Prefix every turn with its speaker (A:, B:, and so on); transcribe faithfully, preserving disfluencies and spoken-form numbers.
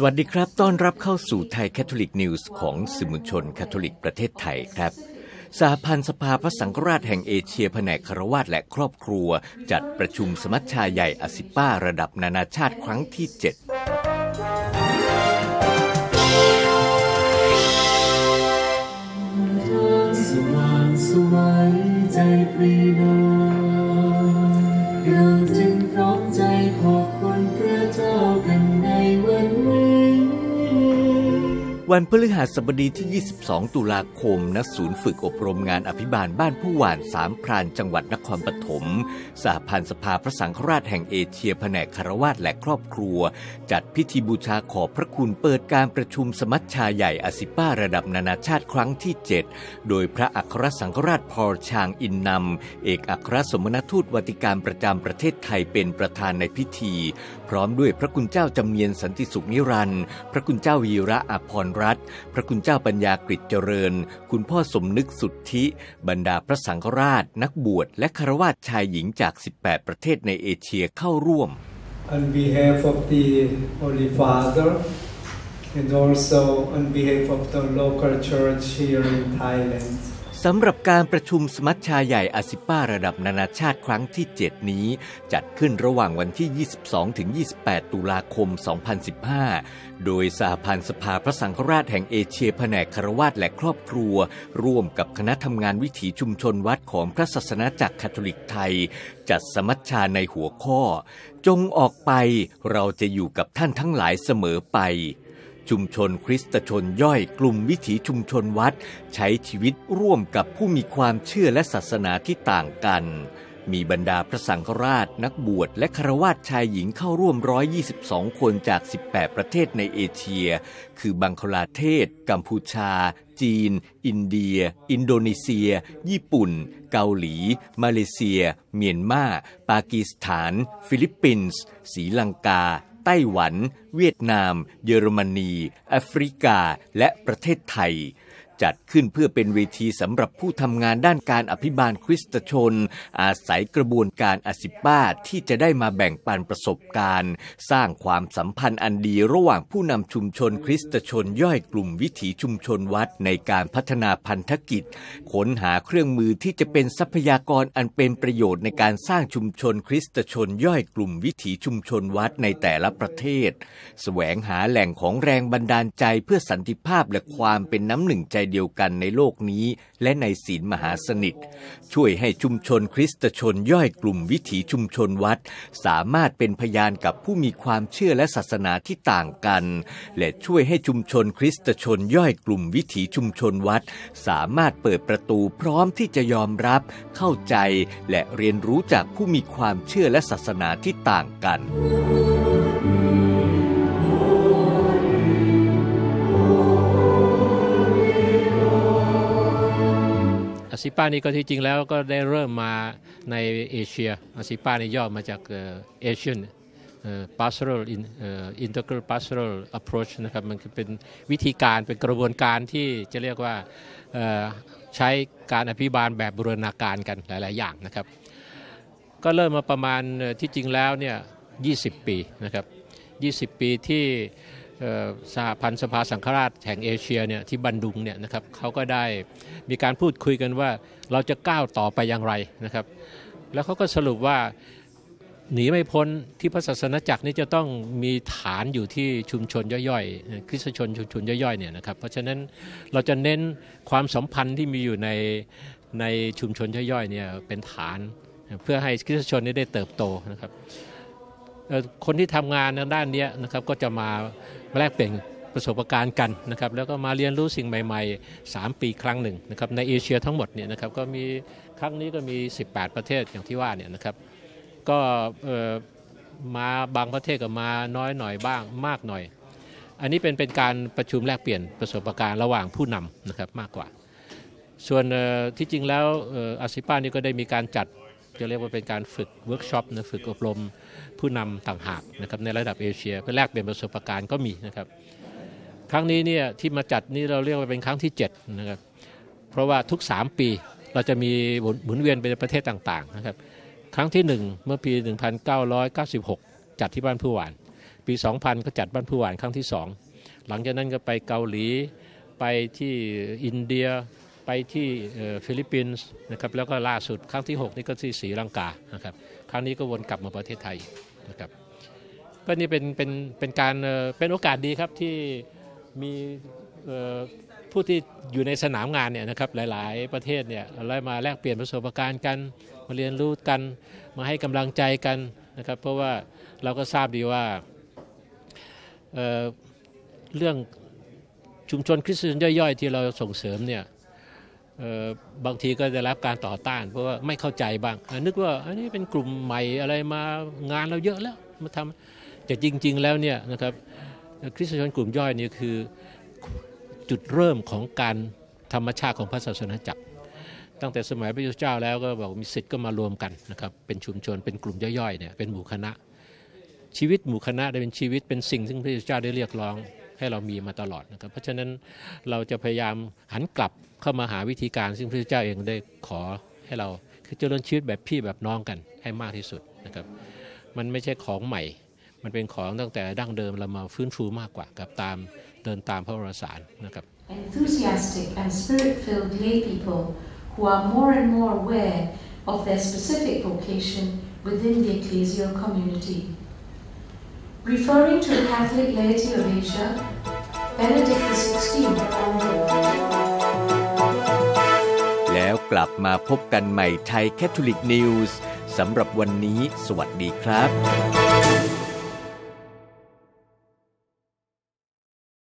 A: วัสดีครับต้อนรับเข้าสู่ไทยแคทอลิกนิวส์ของสื่อมวลชนคาทอลิกประเทศไทยครับสหพันธ์สภาพระสังฆราชแห่งเอเชียแผนกคฤหัสถ์และครอบครัวจัดประชุมสมัชชาใหญ่อาซิป้าระดับนานาชาติครั้งที่เจ็ด
B: สว่างสวัยใจปรีนาเราจึงพร้อมใจขอบคุณพระเจ้ากันในวันนี้
A: วันพฤหัสบดีที่ยี่สิบสองตุลาคมณศูนย์ฝึกอบรมงานอภิบาลบ้านผู้หวานสามพรานจังหวัดนครปฐมสหพันธ์สภาพระสังฆราชแห่งเอเชียแผนกคฤหัสถ์และครอบครัวจัดพิธีบูชาขอบพระคุณเปิดการประชุมสมัชชาใหญ่อาซิป้าระดับนานาชาติครั้งที่เจ็ดโดยพระอัครสังฆราชพอลชางอินนำเอกอัครสมณทูตวัติกันประจำประเทศไทยเป็นประธานในพิธีพร้อมด้วยพระคุณเจ้าจำเนียนสันติสุขนิรันดร์พระคุณเจ้าวีระอภรรัตน์พระคุณเจ้าปัญญากฤษเจริญคุณพ่อสมนึกสุทธิบรรดาพระสังฆราชนักบวชและฆราวาสชายหญิงจากสิบแปดประเทศในเอเชียเข้าร่วม
B: On behalf of the Holy Father and also on behalf of the local church here in Thailand
A: สำหรับการประชุมสมัชชาใหญ่อาซิป้าระดับนานาชาติครั้งที่เจ็ดนี้จัดขึ้นระหว่างวันที่ยี่สิบสองถึงยี่สิบแปดตุลาคมสองพันสิบห้าโดยสหพันธ์สภาพระสังฆราชแห่งเอเชียแผนกคฤหัสถ์และครอบครัวร่วมกับคณะทำงานวิถีชุมชนวัดของพระศาสนาจักรคาทอลิกไทยจัดสมัชชาในหัวข้อจงออกไปเราจะอยู่กับท่านทั้งหลายเสมอไปชุมชนคริสตชนย่อยกลุ่มวิถีชุมชนวัดใช้ชีวิตร่วมกับผู้มีความเชื่อและศาสนาที่ต่างกันมีบรรดาพระสังฆราชนักบวชและฆราวาสชายหญิงเข้าร่วมหนึ่งร้อยยี่สิบสองคนจากสิบแปดประเทศในเอเชียคือบังคลาเทศกัมพูชาจีนอินเดียอินโดนีเซียญี่ปุ่นเกาหลีมาเลเซียเมียนมาปากีสถานฟิลิปปินส์ศรีลังกาไต้หวันเวียดนามเยอรมนีแอฟริกาและประเทศไทยจัดขึ้นเพื่อเป็นเวทีสำหรับผู้ทำงานด้านการอภิบาลคริสตชนอาศัยกระบวนการอาซิป้าที่จะได้มาแบ่งปันประสบการณ์สร้างความสัมพันธ์อันดีระหว่างผู้นำชุมชนคริสตชนย่อยกลุ่มวิถีชุมชนวัดในการพัฒนาพันธกิจค้นหาเครื่องมือที่จะเป็นทรัพยากรอันเป็นประโยชน์ในการสร้างชุมชนคริสตชนย่อยกลุ่มวิถีชุมชนวัดในแต่ละประเทศแสวงหาแหล่งของแรงบันดาลใจเพื่อสันติภาพและความเป็นน้ำหนึ่งใจเดียวกันในโลกนี้และในศีลมหาสนิทช่วยให้ชุมชนคริสตชนย่อยกลุ่มวิถีชุมชนวัดสามารถเป็นพยานกับผู้มีความเชื่อและศาสนาที่ต่างกันและช่วยให้ชุมชนคริสตชนย่อยกลุ่มวิถีชุมชนวัดสามารถเปิดประตูพร้อมที่จะยอมรับเข้าใจและเรียนรู้จากผู้มีความเชื่อและศาสนาที่ต่างกัน
C: อาซิป้านี่ก็ที่จริงแล้วก็ได้เริ่มมาในเอเชียอาซิป้านี่ย่อมาจากเอเชียน pastoral integral pastoral approach นะครับมันคือเป็นวิธีการเป็นกระบวนการที่จะเรียกว่าใช้การอภิบาลแบบบูรณาการกันหลายๆอย่างนะครับก็เริ่มมาประมาณที่จริงแล้วเนี่ยยี่สิบปีนะครับยี่สิบปีที่สหพันธ์สภาสังฆราชแห่งเอเชียเนี่ยที่บันดุงเนี่ยนะครับเขาก็ได้มีการพูดคุยกันว่าเราจะก้าวต่อไปอย่างไรนะครับแล้วเขาก็สรุปว่าหนีไม่พ้นที่พระศาสนาจักรนี้จะต้องมีฐานอยู่ที่ชุมชนย่อยๆคริสตชนชุมชนย่อยๆเนี่ยนะครับเพราะฉะนั้นเราจะเน้นความสัมพันธ์ที่มีอยู่ในในชุมชนย่อยๆเนี่ยเป็นฐานเพื่อให้คริสตชนนี้ได้เติบโตนะครับคนที่ทำงานในด้านนี้นะครับก็จะมาแลกเปลี่ยนประสบการณ์กันนะครับแล้วก็มาเรียนรู้สิ่งใหม่ๆสามปีครั้งหนึ่งนะครับในเอเชียทั้งหมดเนี่ยนะครับก็มีครั้งนี้ก็มีสิบแปดประเทศอย่างที่ว่าเนี่ยนะครับก็มาบางประเทศก็มาน้อยหน่อยบ้างมากหน่อยอันนี้เป็นเป็นการประชุมแลกเปลี่ยนประสบการณ์ระหว่างผู้นำนะครับมากกว่าส่วนที่จริงแล้วอาซิป้านี่ก็ได้มีการจัดจะเรียกว่าเป็นการฝึกเวิร์กช็อปนะฝึกอบรมผู้นำต่างหากนะครับในระดับเอเชียเพื่อแลกเปลี่ยนประสบการณ์ก็มีนะครับครั้งนี้เนี่ยที่มาจัดนี่เราเรียกว่าเป็นครั้งที่เจ็ดนะครับเพราะว่าทุกสามปีเราจะมีหมุนเวียนไปในประเทศต่างๆนะครับครั้งที่หนึ่งเมื่อปีหนึ่งพันเก้าร้อยเก้าสิบหกจัดที่บ้านผู้หวานปี สองพัน ก็จัดบ้านผู้หวานครั้งที่สองหลังจากนั้นก็ไปเกาหลีไปที่อินเดียไปที่ฟิลิปปินส์นะครับแล้วก็ล่าสุดครั้งที่หกนี่ก็ที่ศรีลังกานะครับครั้งนี้ก็วนกลับมาประเทศไทยนะครับก็นี่เป็นเป็นเป็นการเป็นโอกาสดีครับที่มีผู้ที่อยู่ในสนามงานเนี่ยนะครับหลายๆประเทศเนี่ยเรามาแลกเปลี่ยนประสบการณ์กันมาเรียนรู้กันมาให้กำลังใจกันนะครับเพราะว่าเราก็ทราบดีว่า เอ่อ เรื่องชุมชนคริสเตียนย่อยๆที่เราส่งเสริมเนี่ยบางทีก็ได้รับการต่อต้านเพราะว่าไม่เข้าใจบ้างนึกว่าอันนี้เป็นกลุ่มใหม่อะไรมางานเราเยอะแล้วมาทำแต่จริงๆแล้วเนี่ยนะครับคริสเตียนกลุ่มย่อยนี่คือจุดเริ่มของการธรรมชาติของพระศาสนาจักรตั้งแต่สมัยพระพุทธเจ้าแล้วก็บอกมีศิษย์ก็มารวมกันนะครับเป็นชุมชนเป็นกลุ่มย่อยๆเนี่ยเป็นหมู่คณะชีวิตหมู่คณะได้เป็นชีวิตเป็นสิ่งที่พระพุทธเจ้าได้เรียกร้องให้เรามีมาตลอดนะครับเพราะฉะนั้นเราจะพยายามหันกลับเข้ามาหาวิธีการซึ่งพระพุทธเจ้าเองได้ขอให้เราคือเจริญชีวิตแบบพี่แบบน้องกันให้มากที่สุดนะครับมันไม่ใช่ของใหม่มันเป็นของตั้งแต่ดั้งเดิมเรามาฟื้นฟูมากกว่ากับตามเดินตามพระวรสารนะครับ
D: Enthusiastic and spirit-filled lay people who are more and more aware of their specific vocation within the ecclesial community. Referring to the Catholic laity of Asia, Benedict the sixteenth
A: แล้วกลับมาพบกันใหม่ไทยแคทอลิกนิวส์สำหรับวันนี้สวัสดีครับ